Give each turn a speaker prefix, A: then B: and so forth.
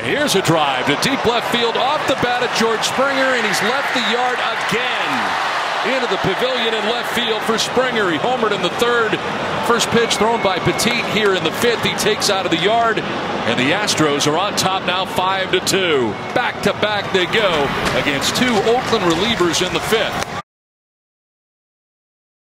A: And here's a drive to deep left field off the bat of George Springer, and he's left the yard again. Into the pavilion in left field for Springer. He homered in the third. First pitch thrown by Petit here in the fifth. He takes out of the yard, and the Astros are on top now 5-2. Back to back they go against two Oakland relievers in the fifth.